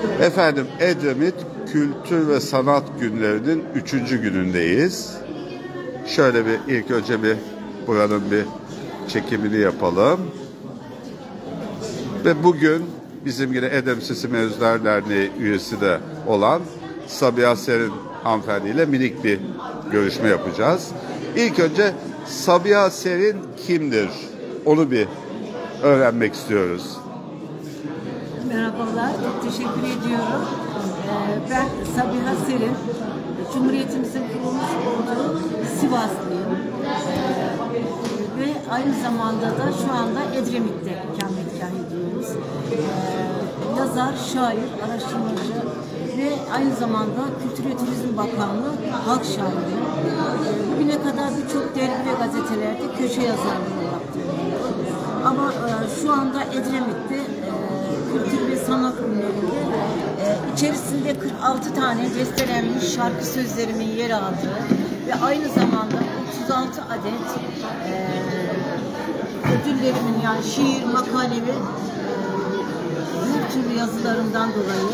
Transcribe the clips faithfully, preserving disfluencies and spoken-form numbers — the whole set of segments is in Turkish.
Efendim, Edremit Kültür ve Sanat Günlerinin üçüncü günündeyiz. Şöyle bir ilk önce bir buranın bir çekimini yapalım. Ve bugün bizim yine Edremit Sesi Mevzular Derneği üyesi de olan Sabiha Serin hanımefendi ile minik bir görüşme yapacağız. İlk önce Sabiha Serin kimdir? Onu bir öğrenmek istiyoruz. Merhabalar, çok teşekkür ediyorum. Ee, ben Sabiha Serin, Cumhuriyetimizin kurulmuş olduğu Sivaslıyım. Ee, ve aynı zamanda da şu anda Edremit'te ikametgah ediyoruz. Ee, yazar, şair, araştırmacı ve aynı zamanda Kültür ve Turizm Bakanlığı halk şairi. Ee, bugüne kadar birçok dergi ve gazetelerde köşe yazarlığı yaptım. Ama e, şu anda Edremit'te Kültür ve Sanat Günlerinde e, içerisinde kırk altı tane bestelenmiş şarkı sözlerimin yer aldığı ve aynı zamanda otuz altı adet e, ödüllerimin, yani şiir, makale ve her türlü yazılarımdan dolayı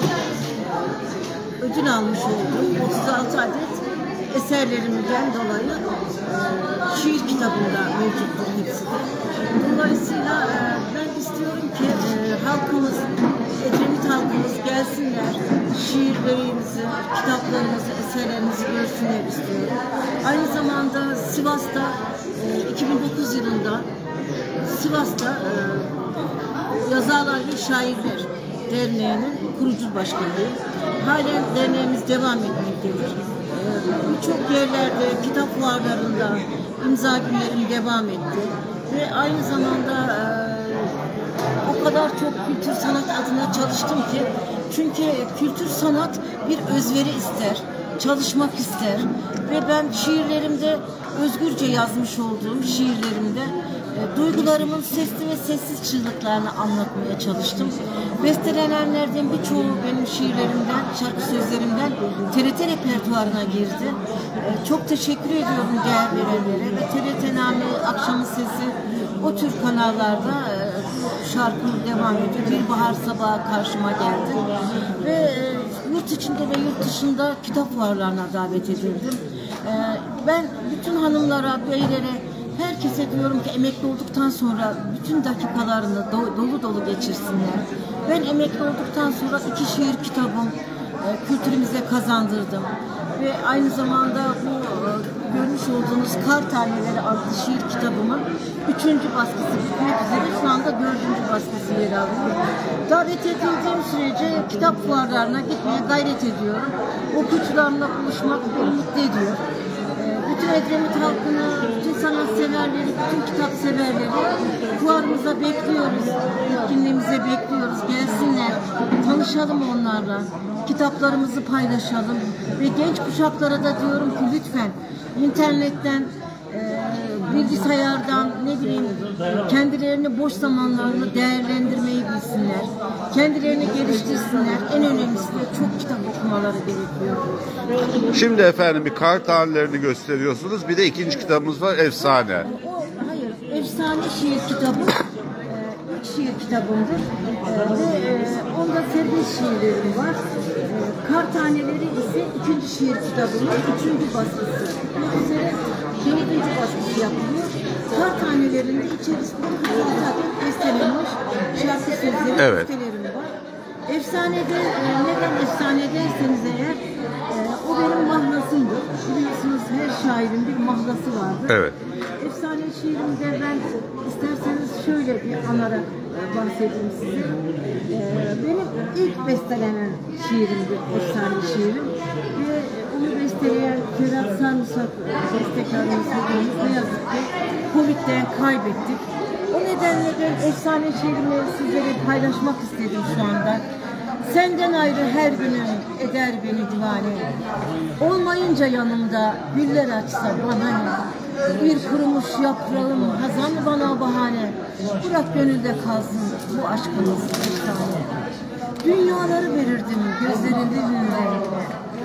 ödül almış olduğum otuz altı adet eserlerimden dolayı e, şiir kitabında mevcuttur hepsi de. Dolayısıyla e, ben istiyorum ki e, halkımız, Edremit halkımız gelsinler, şiirlerimizi, kitaplarımızı, eserlerimizi görsünler istiyorum. Aynı zamanda Sivas'ta e, iki bin dokuz yılında Sivas'ta e, Yazarlar ve Şairler Derneği'nin kurucu başkanıyım. Halen derneğimiz devam etmektedir. Birçok yerlerde, kitap fuarlarında imza günlerim devam etti. Ve aynı zamanda e, o kadar çok kültür sanat adına çalıştım ki, çünkü kültür sanat bir özveri ister, çalışmak ister. Ve ben şiirlerimde, özgürce yazmış olduğum şiirlerimde e, duygularımın sesli ve sessiz çığlıklarını anlatmaya çalıştım. Bestelenenlerden birçoğu benim şiirlerimden, şarkı sözlerimden T R T repertuarına girdi. E, çok teşekkür ediyorum değer verenlere ve T R T Name, Akşamın Sesi, o tür kanallarda e, şarkım devam ediyor. Bir bahar sabahı karşıma geldi ve e, yurt içinde ve yurt dışında kitap fuarlarına davet edildim. E, ben bütün hanımlara, beylere, herkese diyorum ki emekli olduktan sonra bütün dakikalarını do dolu dolu geçirsinler. Ben emekli olduktan sonra iki şiir kitabım e, kültürümüze kazandırdım. Ve aynı zamanda bu e, görmüş olduğunuz Kar Taneleri adlı şiir kitabımın üçüncü baskısı bitmek üzere, şu anda dördüncü baskısı yer alıyor. Davet edildiğim sürece kitap fuarlarına gitmeye gayret ediyorum. Okuyucularımla buluşmak beni mutlu ediyor. Bütün Edremit halkını, bütün sanatseverleri, bütün kitap severleri fuarımıza bekliyoruz, etkinliğimize bekliyoruz. Gelsinler, tanışalım onlarla, kitaplarımızı paylaşalım ve genç kuşaklara da diyorum ki lütfen internetten, e, bilgisayardan, ne bileyim, kendilerini, boş zamanlarını değerlendirmeyi bilsinler, kendilerini geliştirsinler. En önemlisi de çok kitap okumaları gerekiyor. Şimdi efendim bir Kar Tanelerini gösteriyorsunuz. Bir de ikinci kitabımız var, Efsane. O, hayır, Efsane şiir kitabı. İlk şiir kitabımdır. Ee, ve e, onda serbest şiirlerim var. Ee, Kar Taneleri ise ikinci şiir kitabının üçüncü baskısı. Bu üzere dördüncü baskısı yapılıyor. Kar Tanelerinin içerisinde bestelenmiş şarkı sözleri, evet, bestelerim var. Efsanede, e, neden efsane derseniz eğer, e, o benim mahlasımdır. Biliyorsunuz her şairin bir mahlası vardır. Evet. Efsane şiirimde ben isterseniz şöyle bir anarak e, bahsedeyim size. E, benim ilk bestelenen şiirimdir Efsane şiirim. Ve onu besteleyen Ferhat Sarımsak bestekarımız hocamız ne yazık ki Covid'den kaybettik. O nedenle ben efsane şiirimi sizlere paylaşmak istedim şu anda. Senden ayrı her günüm eder beni divane. Olmayınca yanımda güller açsa bana ne? Bir kurumuş yaprağım hazan bana bahane. Bırak gönülde kalsın bu aşkımız efsane. Dünyaları verirdim gözlerinin önünde.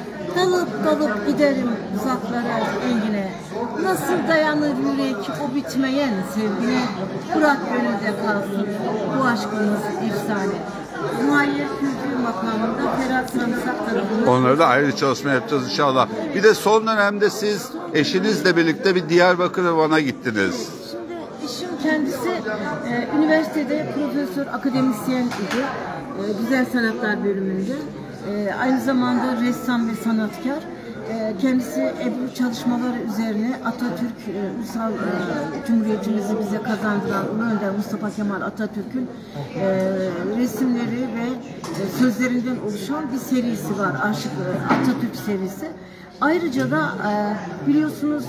Dalıp dalıp giderim uzaklara, engine. Nasıl dayanır yürek o bitmeyen sevgine? Bırak gönülde kalsın bu aşkımız efsane. Muayyer Kültür makamında Ferhat Sarımsak tarafından. Onları da ayrı çalışma yapacağız inşallah. Bir de son dönemde siz eşinizle birlikte bir Diyarbakır ve Van'a gittiniz. Şimdi eşim kendisi e, üniversitede profesör, akademisyen idi. E, Güzel Sanatlar bölümünde. E, aynı zamanda ressam ve sanatkar. E, kendisi Ebru çalışmaları üzerine Atatürk, e, Ulusal e, Cumhuriyetimizi bize kazandıran Ulu Önder Mustafa Kemal Atatürk'ün e, resimleri ve e, sözlerinden oluşan bir serisi var. Aşık e, Atatürk serisi. Ayrıca da e, biliyorsunuz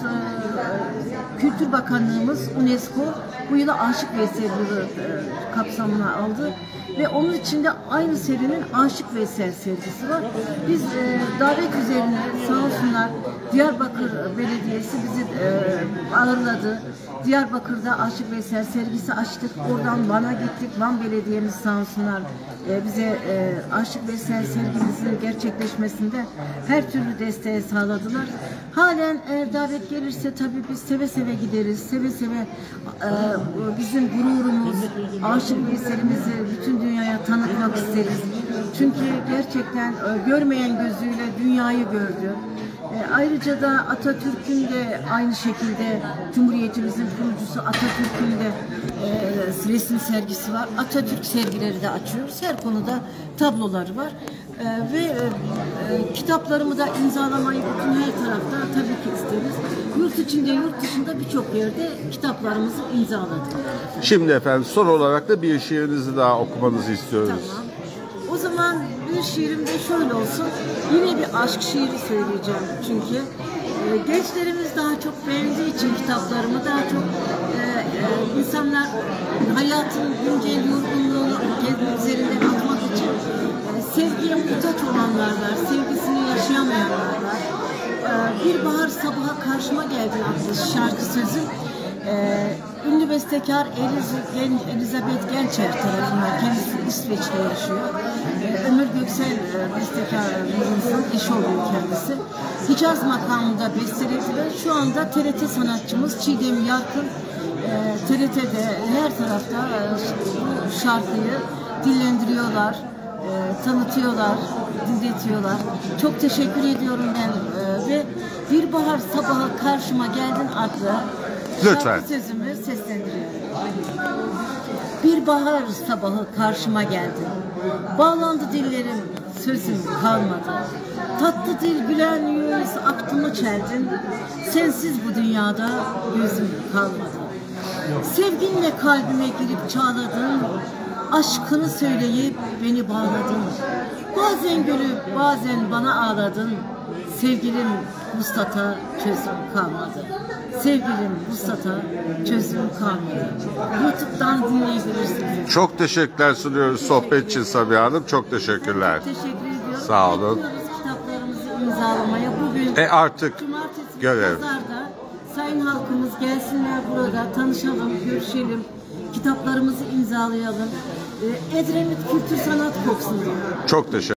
e, Kültür Bakanlığımız UNESCO bu yıla Aşık Veysel yılı e, kapsamına aldı ve onun içinde aynı serinin Aşık Veysel sergisi var. Biz e, davet üzerine sağ olsunlar Diyarbakır Belediyesi bizi e, ağırladı. Diyarbakır'da Aşık Veysel sergisi açtık. Oradan Van'a gittik. Van Belediye'miz sağ olsunlar e, bize e, Aşık Veysel sergimizin gerçekleşmesinde her türlü desteği sağladılar. Halen e, davet gelirse tabii biz seve seve gideriz. Seve seve e, bizim gururumuz, Aşık Veysel'imizi bütün dünyaya tanıtmak isteriz. Çünkü gerçekten e, görmeyen gözüyle dünyayı gördü. E, ayrıca da Atatürk'ün de aynı şekilde Cumhuriyetimizin kurucusu Atatürk'ün de e, resim sergisi var. Atatürk sergileri de açıyoruz. Her konuda tabloları var. E, ve e, e, kitaplarımı da imzalamayı bütün her tarafta tabii ki isteriz. Yurt içinde, yurt dışında birçok yerde kitaplarımızı imzaladık. Şimdi efendim son olarak da bir şiirinizi daha okumanızı istiyoruz. Tamam. O zaman bir şiirim de şöyle olsun. Yine bir aşk şiiri söyleyeceğim çünkü. E, gençlerimiz daha çok beğendiği için kitaplarımı daha çok e, e, insanlar hayatın güncel yorgunluğunu kendi üzerinden atmak için e, sevgiye muhtaç olanlar var, sevgisini yaşayamayanlar var. E, bir bahar sabaha karşıma geldi adlı şarkı sözü. Ee, ünlü bestekar Eliz, Elizabeth Gençer tarafından, kendisi İsveç'te yaşıyor. Ee, Ömür Göksel e, bestekarımızın eşi oluyor kendisi. Hicaz makamında bestelediler. Şu anda T R T sanatçımız Çiğdem Yarkın e, T R T'de her tarafta e, bu şarkıyı dillendiriyorlar, e, tanıtıyorlar, dinletiyorlar. Çok teşekkür ediyorum ben e, ve Bir bahar sabahı karşıma geldin adlı Lütfen. şarkı sözümü seslendiriyorum. Bir bahar sabahı karşıma geldin. Bağlandı dillerim, sözüm kalmadı. Tatlı dil, gülen yüz, aklımı çeldin. Sensiz bu dünyada gözüm kalmadı. Sevginle kalbime girip çağladın. Aşkını söyleyip beni bağladın. Bazen gülüp bazen bana ağladın. Sevgilim Mustafa çözüm kalmadı. Sevgilim Mustafa çözüm kalmadı. YouTube'dan dinleyebilirsiniz. Çok teşekkürler sunuyoruz sohbet için Sabiha Hanım. Çok teşekkürler. Çok teşekkür ediyorum. Sağ olun. Bekliyoruz kitaplarımızı imzalamaya. Bugün E artık Cumartesi görev. Pazarda sayın halkımız gelsinler burada tanışalım, görüşelim. Kitaplarımızı imzalayalım. Edremit Kültür Sanat Koksu'nda. Çok teşekkür